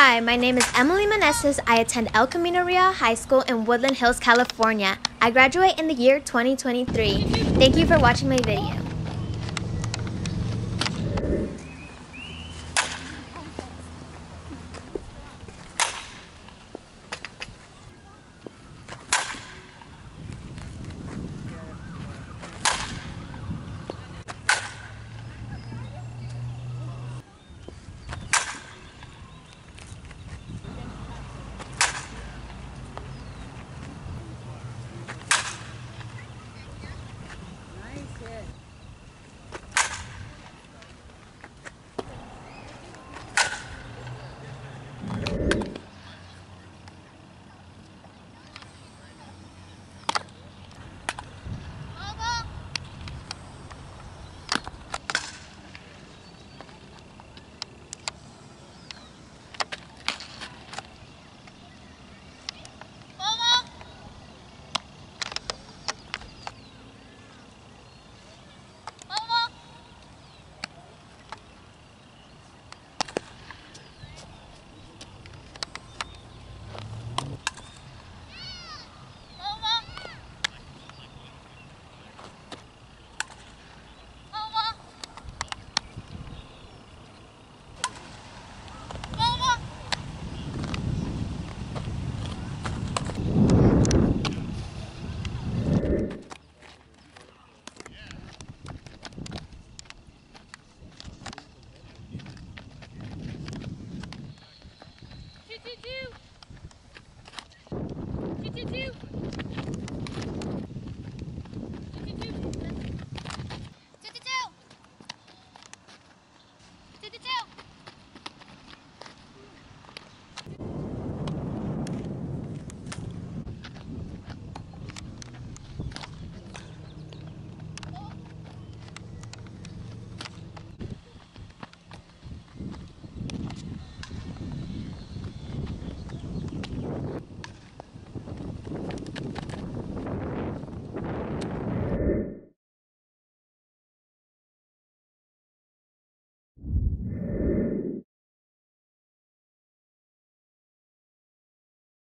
Hi, my name is Emily Meneses. I attend El Camino Real High School in Woodland Hills, California. I graduate in the year 2023. Thank you for watching my video.